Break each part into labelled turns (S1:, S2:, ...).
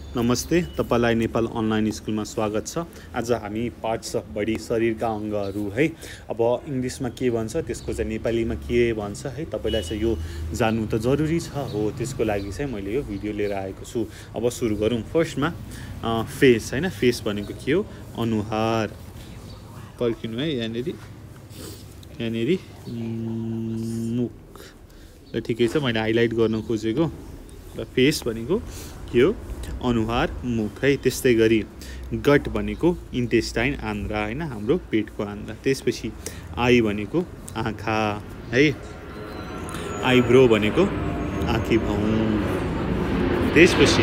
S1: नमस्ते, तपाईलाई नेपाल अनलाइन स्कुलमा स्वागत छ। आज हामी पार्ट्स अफ बडी शरीरका अङ्गहरू है, अब इङ्ग्लिसमा के भन्छ त्यसको चाहिँ नेपालीमा के भन्छ है, तपाईलाई चाहिँ यो जान्नु त जरुरी छ हो। त्यसको लागि चाहिँ मैले यो भिडियो लिएर आएको छु। अब सुरु गरौँ। फर्स्टमा फेस हैन, फेस भनेको के हो? अनुहार। पर्खिनु है, यहाँनेरि मुख ल, ठिकै छ, मैले हाइलाइट गर्न खोजेको र फेस भनेको के हो? अनुहार, मुख है। त्यस्तै गरी गट भनेको इन्टेस्टाइन, आन्द्रा हैन, हाम्रो पेटको आन्द्रा। त्यसपछि आई भनेको आँखा है, आइब्रो भनेको आँखी भौँ। त्यसपछि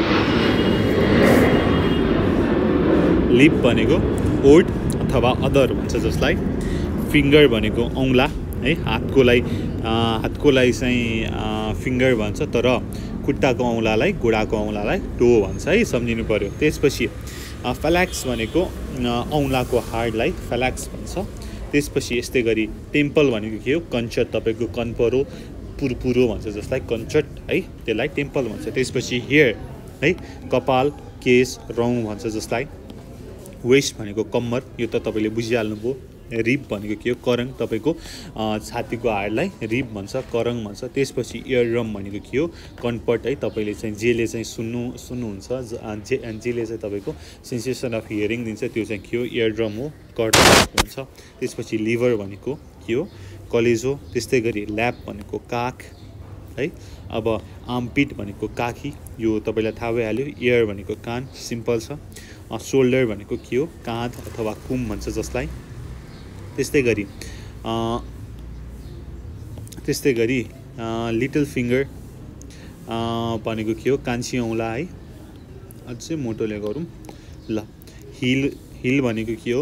S1: लिप भनेको ओठ अथवा अदर भन्छ जसलाई। फिङ्गर भनेको औँला है, हातकोलाई चाहिँ फिङ्गर भन्छ, तर खुट्टाको औँलालाई, गोडाको औँलालाई टो भन्छ है, सम्झिनु पर्यो। त्यसपछि फ्यालेक्स भनेको औँलाको हाडलाई फ्यालेक्स भन्छ। त्यसपछि यस्तै गरी टेम्पल भनेको के हो? कञ्चट, तपाईँको कन्परो पुरपुरो भन्छ जसलाई कञ्चट है, त्यसलाई टेम्पल भन्छ। त्यसपछि हेयर है, कपाल, केश, रौँ भन्छ जसलाई। वेस्ट भनेको कम्मर, यो त तपाईँले बुझिहाल्नुभयो। रिब भनेको के हो? करङ, तपाईँको छातीको हाडलाई रिब भन्छ, करङ भन्छ। त्यसपछि इयर ड्रम भनेको के हो? कनपट है, तपाईँले चाहिँ जेले चाहिँ सुन्नुहुन्छ, जेले चाहिँ तपाईँको सेन्सेसन अफ हियरिङ दिन्छ, त्यो चाहिँ के हो? इयर ड्रम हो, कर्टन भन्छ। त्यसपछि लिभर भनेको के हो? कलेजो। त्यस्तै गरी ल्याप भनेको काख है। अब आर्मपिट भनेको काखी, यो तपाईँलाई थाहा भइहाल्यो। इयर भनेको कान, सिम्पल छ। सोल्डर भनेको के हो? काँध अथवा कुम भन्छ जसलाई। त्यस्तै गरी लिटल फिङ्गर भनेको के हो? कान्छी औँला है। अझै मोटोले गरौँ ल। हिल भनेको के हो?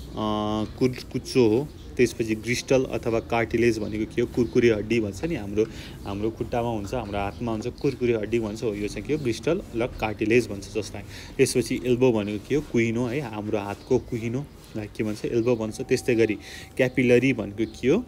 S1: कुच्चो हो। त्यसपछि ग्रिस्टल अथवा कार्टिलेज भनेको के हो? कुरकुरे हड्डी भन्छ नि, हाम्रो खुट्टामा हुन्छ, हाम्रो हातमा हुन्छ, कुरकुरे हड्डी भन्छ हो, यो चाहिँ के हो? ग्रिस्टल ल कार्टिलेज भन्छ जसलाई। त्यसपछि एल्बो भनेको के हो? कुहिनो है, हाम्रो हातको कुहिनो के भन्छ? एल्बो भन्छ। त्यस्तै गरी क्यापिलरी भनेको के हो?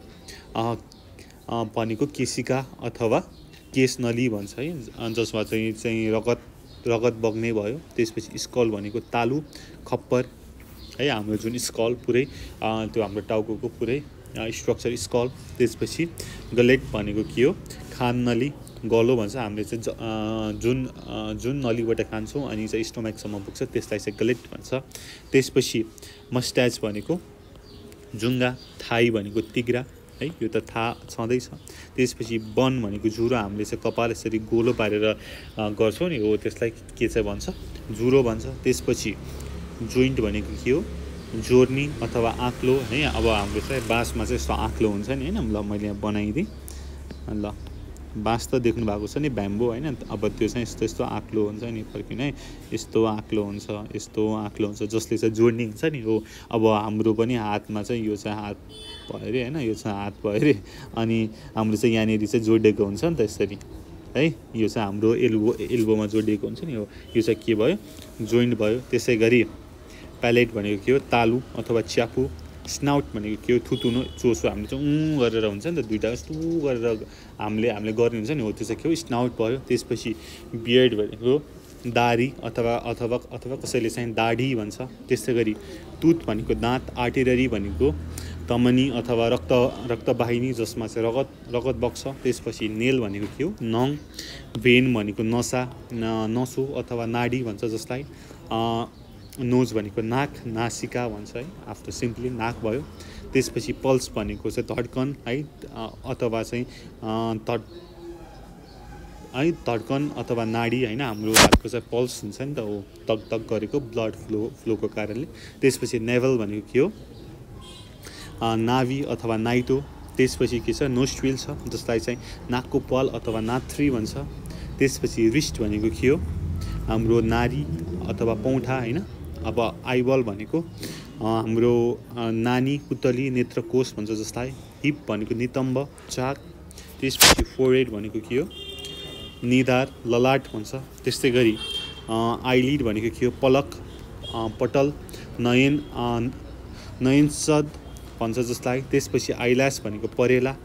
S1: भनेको केशिका अथवा केश नली भन्छ है, जसमा चाहिँ रगत बग्ने भयो। त्यसपछि स्कल भनेको तालु, खप्पर है, हाम्रो जुन स्कल पुरै त्यो हाम्रो टाउको पुरै स्ट्रक्चर स्कल। त्यसपछि गलेट भनेको के हो? खान नली, गलो भन्छ, हामीले चाहिँ जुन नलीबाट खान्छौँ अनि चाहिँ स्टोमेकसम्म पुग्छ, त्यसलाई चाहिँ गलेट भन्छ। त्यसपछि मस्ट्याच भनेको जुङ्गा, थाई भनेको तिग्रा है, यो त थाहा छँदैछ। त्यसपछि बन भनेको जुरो, हामीले चाहिँ कपाल यसरी गोलो पारेर गर्छौँ नि हो, त्यसलाई के चाहिँ भन्छ? जुरो भन्छ। त्यसपछि जोइन्ट भनेको के हो? जोर्नी अथवा आँक्लो है। अब हाम्रो चाहिँ बाँसमा चाहिँ यस्तो आँक्लो हुन्छ नि होइन, ल मैले यहाँ बनाइदिएँ ल। बाँस त देख्नु भएको छ नि, ब्याम्बो होइन, अब त्यो चाहिँ यस्तो आँक्लो हुन्छ नि, फर्किन है, यस्तो आँक्लो हुन्छ, यस्तो आँक्लो हुन्छ, जसले चाहिँ जोड्ने हुन्छ नि हो। अब हाम्रो पनि हातमा चाहिँ यो चाहिँ हात भयो अरे होइन, यो चाहिँ हात भयो अरे, अनि हाम्रो चाहिँ यहाँनिर चाहिँ जोडिएको हुन्छ नि त यसरी है, यो चाहिँ हाम्रो एल्बोमा जोडिएको हुन्छ नि हो, यो चाहिँ के भयो? जोइन्ट भयो। त्यसै गरी प्यालेट भनेको के हो? तालु अथवा च्यापु। स्नाउट भनेको के हो? थुतुनो, चोसो, हामीले चाहिँ गरेर हुन्छ नि त, दुइटा यस्तो गरेर हामीले गर्ने हुन्छ नि हो, त्यो चाहिँ के हो? स्नाउट भयो। त्यसपछि बियर्ड भनेको दाढी अथवा कसैले चाहिँ दाढी भन्छ। त्यस्तै गरी टुथ भनेको दाँत। आर्टेरी भनेको तमनी अथवा रक्तवाहिनी, जसमा चाहिँ रगत बग्छ। त्यसपछि नेल भनेको के हो? नङ। भेन भनेको नसो अथवा नाडी भन्छ जसलाई। नोज भनेको नाक, नासिका भन्छ है, आफ्टर सिम्पली नाक भयो। त्यसपछि पल्स भनेको चाहिँ धड्कन है, अथवा चाहिँ धड्कन अथवा नाडी होइन, हाम्रो हातको चाहिँ पल्स हुन्छ नि त हो, तक गरेको ब्लड फ्लोको कारणले। त्यसपछि नेभल भनेको के हो? नाभि अथवा नाइटो। त्यसपछि के छ? नोस्ट्रिल छ, जसलाई चाहिँ नाकको पाल अथवा नाथ्री भन्छ। त्यसपछि रिस्ट भनेको के हो? हाम्रो नारी अथवा पौठा होइन। अब आइबल भनेको हाम्रो नानी, पुतली, नेत्रकोश भन्छ जसलाई। हिप भनेको नितम्ब, चाक। त्यसपछि फोरहेड भनेको के हो? निधार, ललाट भन्छ। त्यस्तै गरी आइलिड भनेको के हो? पलक, पटल, नयनसद भन्छ जसलाई। त्यसपछि आइल्यास भनेको परेला,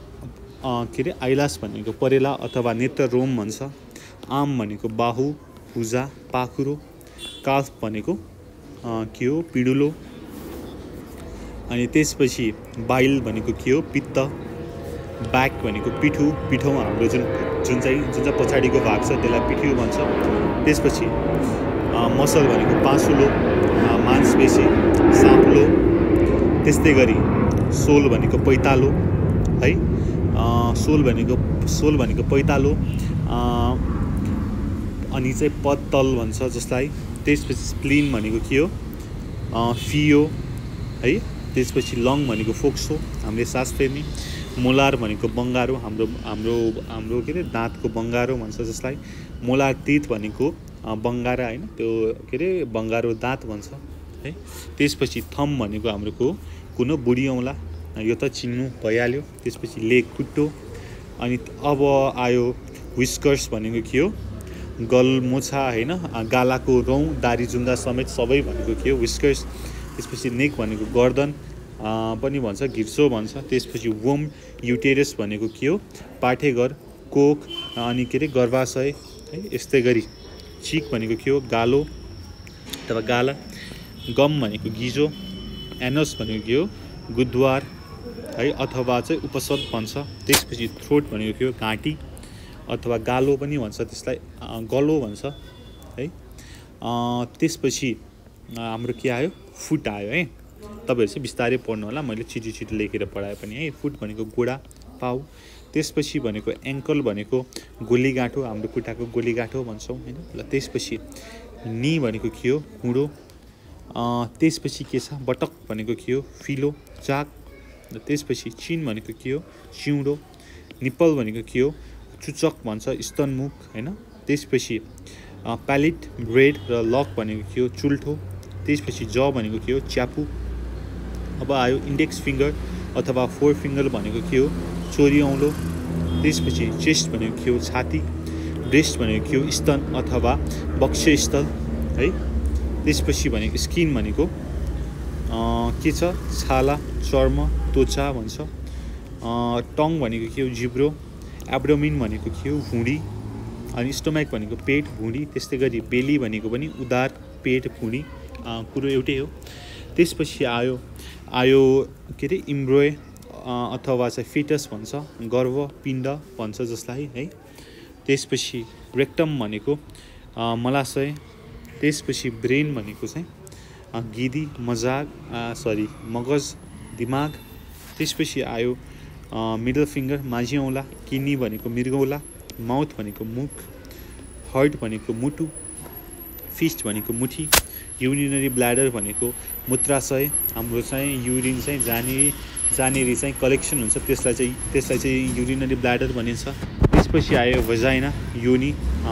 S1: आइलास भनेको परेला अथवा नेत्र रोम भन्छ। आम भनेको बाहु, भुजा पाखुरो, काफ भनेको के हो पिडुलो, अनि त्यसपछि बाइल भनेको के हो पित्त, ब्याक भनेको पिठो, पिठो हाम्रो जुन चाहिँ पछाडिको भाग छ त्यसलाई पिठो भन्छ। त्यसपछि मसल भनेको पासुलो, मांसपेशी साँपुलो, त्यस्तै गरी सोल भनेको पैतालो है, सोल भनेको पैतालो, अनि चाहिँ पत्तल भन्छ जसलाई। त्यसपछि स्प्लिन भनेको के हो फियो है, त्यसपछि लङ भनेको फोक्सो हामीले सास फेर्ने, मोलार भनेको बङ्गारो हाम्रो के अरे दाँतको बङ्गारो भन्छ जसलाई। मोलार टिथ भनेको बङ्गारा हैन, त्यो के अरे बङ्गारो दाँत भन्छ है। त्यसपछि थम भनेको हाम्रो कुनो बुढी औँला, यो त चिन्नु भइहाल्यो। त्यसपछि लेग खुट्टो, अनि अब आयो विस्कर्स भनेको के हो गलमोछा हैन, गालाको रौँ दारी जुन्दा समेत सबै भनेको के हो विस्कर्स। त्यसपछि नेक भनेको गर्दन पनि भन्छ, घिर्सो भन्छ। त्यसपछि वोम युटेरस भनेको के हो पाठेघर, कोख, अनि के अरे गर्भाशय है। यस्तै गरी चिक भनेको के हो गालो अथवा गाला, गम भनेको गिजो, एनस भनेको के हो गुद्वार है अथवा चाहिँ उपसद भन्छ। त्यसपछि थ्रोट भनेको के हो घाँटी अथवा गालो पनि भन्छ, त्यसलाई गलो भन्छ है। त्यसपछि हाम्रो के आयो फुट आयो है। तपाईहरु चाहिँ बिस्तारै पढ्नु होला, मैले छिटो लेखेर पढाए पनि है। फुट भनेको गोडा पाउ, त्यसपछि भनेको एङ्कल भनेको गोलीगाँठो, हाम्रो खुट्टाको गोलीगाँठो भन्छौँ हैन ल। त्यसपछि नी भनेको के हो हुँडो, त्यसपछि के छ बटक भनेको के हो फिलो चाक, त्यसपछि चिन भनेको के हो चिउँडो, निप्पल भनेको के हो चुचक भन्छ स्तनमुख हैन। त्यसपछि प्यालेट ब्रेड र लक भनेको के हो चुल्ठो, त्यसपछि ज भनेको के हो च्यापु। अब आयो इन्डेक्स फिङ्गर अथवा फोर फिङ्गर भनेको के हो चोरी औँलो। त्यसपछि चेस्ट भनेको के हो छाती, ब्रेस्ट भनेको के हो स्तन अथवा वक्षस्थल है। त्यसपछि भनेको स्किन भनेको के छ छाला चर्म त्वचा भन्छ। टङ भनेको के हो जिब्रो, एब्डोमिन भनेको के हो भुँडी, अनि स्टोमेक भनेको पेट भुँडी। त्यस्तै गरी बेली भनेको पनि उदार पेट भुँडी, कुरो एउटै हो। त्यसपछि आयो के अरे इम्ब्रोय अथवा चाहिँ फिटस भन्छ, गर्भ पिण्ड भन्छ जसलाई है। त्यसपछि रेक्टम भनेको मलाशय, त्यसपछि ब्रेन भनेको चाहिँ गिदी मगज दिमाग। त्यसपछि आयो मिडल फिङ्गर माझी औँला, किडनी भनेको मृगौला, माउथ भनेको मुख, हार्ट भनेको मुटु, फिस्ट भनेको मुठी, युरिनरी ब्ल्याडर भनेको मूत्राशय, हाम्रो चाहिँ युरिन चाहिँ जहाँनिर चाहिँ कलेक्सन हुन्छ त्यसलाई चाहिँ युरिनरी ब्ल्याडर भनिन्छ। त्यसपछि आयो भजाइना योनी,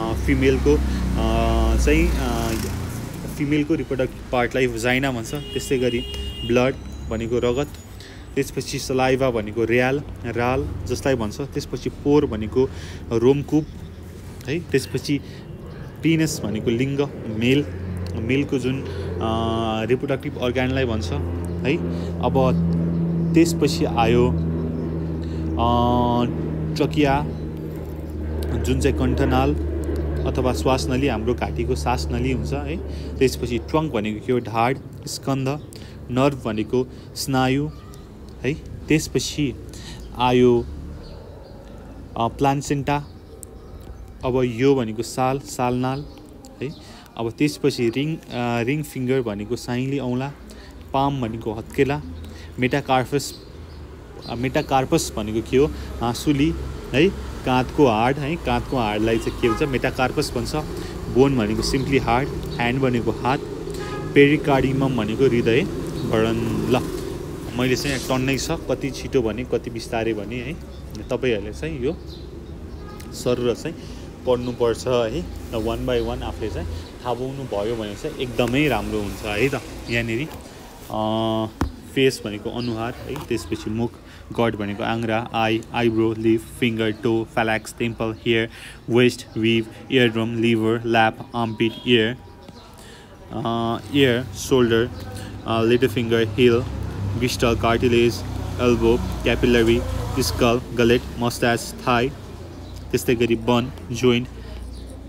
S1: फिमेलको रिप्रोडक्टिभ पार्टलाई भजाइना भन्छ। त्यस्तै गरी ब्लड भनेको रगत, त्यसपछि सलाइभा भनेको राल जसलाई भन्छ। त्यसपछि पोर भनेको रोमकूप है। त्यसपछि पिनस भनेको लिङ्ग, मेलको जुन रिप्रोडक्टिभ अर्गानलाई भन्छ है। अब त्यसपछि आयो ट्रकिया जुन चाहिँ कण्ठनाल अथवा श्वासनली, हाम्रो घाँटीको सासनली हुन्छ है। त्यसपछि ट्रङ्क भनेको के हो ढाड, स्कन्ध, नर्भ भनेको स्नायु है। त्यसपछि आयो प्लान्सेन्टा, अब यो भनेको सालनाल है। अब त्यसपछि रिङ फिङ्गर भनेको साइली औँला, पाम भनेको हत्केला, मेटाकार्पस भनेको के हो हाँसुली है, काँधको हाड है, काँधको हाडलाई चाहिँ के भन्छ मेटाकार्पस भन्छ। बोन भनेको सिम्पली हाड, ह्यान्ड भनेको हात, पेरिकार्डियम भनेको हृदय वर्णन। ल मैले चाहिँ टन्नै छ, कति छिटो भने कति बिस्तारै भने है, तपाईँहरूले चाहिँ यो सरर चाहिँ पढ्नुपर्छ है। वान बाई वान आफूले चाहिँ थाहा पाउनु भयो भने चाहिँ एकदमै राम्रो हुन्छ है त। यहाँनिर फेस भनेको अनुहार है, त्यसपछि मुख, गड भनेको आङ्ग्रा, eyebrow, lip, finger, toe, phalanx, temple, hair, waist, rib, eardrum, liver, lap, armpit, ear, shoulder, little finger, heel, gristle, cartilage, elbow, capillary, skull, gullet, moustache, thigh. त्यस्तै गरी bone, joint,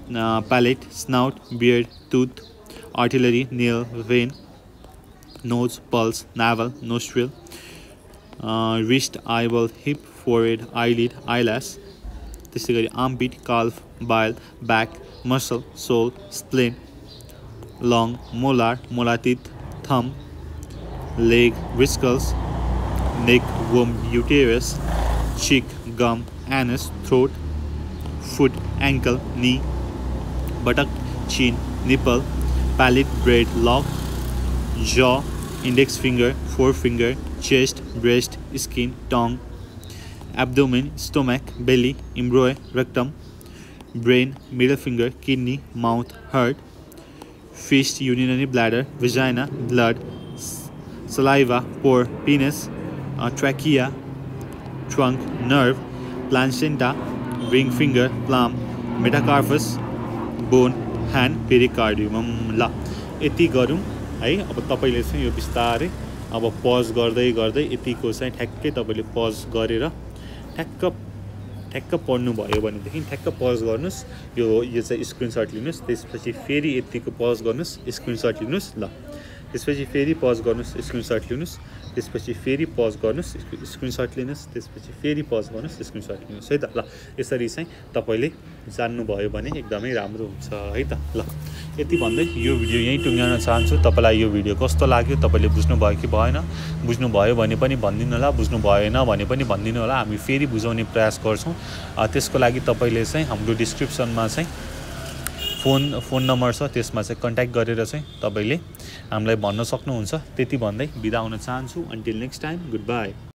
S1: palate, snout, beard, tooth, artillery, nail, vein, nose, pulse, navel, nostril, wrist, eyeball, hip, forehead, eyelid, eyelash. त्यस्तै गरी armpit, calf, bile, back, muscle, sole, spleen, lung, molar, molar teeth, thumb, leg, whiskers, neck, womb, uterus, cheek, gum, anus, throat, foot, ankle, knee, buttock, chin, nipple, palate, braid, lock, jaw, index finger, forefinger, chest, breast, skin, tongue, abdomen, stomach, belly, embryo, rectum, brain, middle finger, kidney, mouth, heart, fist, urinary bladder, vagina, blood, saliva, pore, penis, trachea, trunk, nerve, placenta, ring finger, plum, metacarpus, bone, hand, pericardium. ल यति गरौँ है। अब तपाईले चाहिँ यो बिस्तारै अब पज गर्दै गर्दै यतिको चाहिँ ठ्याक्कै तपाईले पज गरेर ठ्याक्क पढ्नु भयो भनेदेखि ठ्याक्क पज गर्नुस्। यो चाहिँ स्क्रिनशट लिनुस्। त्यसपछि फेरि यतिको पज गर्नुस्, स्क्रिनशट लिनुस्। ल त्यसपछि फेरि पज गर्नुस्, स्क्रिनशट लिनुस्। त्यसपछि फेरि पज गर्नुस्, स्क्रिनशट लिनुस्। त्यसपछि फेरि पज गर्नुस्, स्क्रिनशट लिनुस् है त। ल यसरी चाहिँ तपाईले जान्नुभयो भने एकदमै राम्रो हुन्छ है त। ल यति भन्दै यो भिडियो यहीँ टुङ्ग्याउन चाहन्छु। तपाईलाई यो भिडियो कस्तो लाग्यो, तपाईले बुझ्नुभयो कि भएन, बुझ्नुभयो भने पनि भनिदिनु होला, बुझ्नु भएन भने पनि भनिदिनु होला। हामी फेरि बुझाउने प्रयास गर्छौँ। त्यसको लागि तपाईले चाहिँ हाम्रो डिस्क्रिप्सनमा चाहिँ फोन नम्बर छ, त्यसमा चाहिँ कन्ट्याक्ट गरेर चाहिँ तपाईले हामीलाई भन्न सक्नुहुन्छ। त्यति भन्दै बिदा हुन चाहन्छु। Until next time, good by.